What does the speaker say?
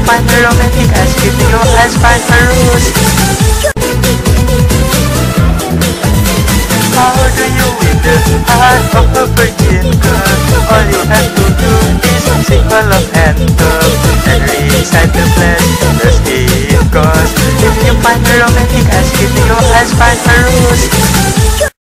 find a romantic as keeping your eyes find a rose. How do you win the heart of a virgin girl? All you have to do is sing a love anthem and recite the blessed in cause if you find a romantic as keeping your eyes find a rose.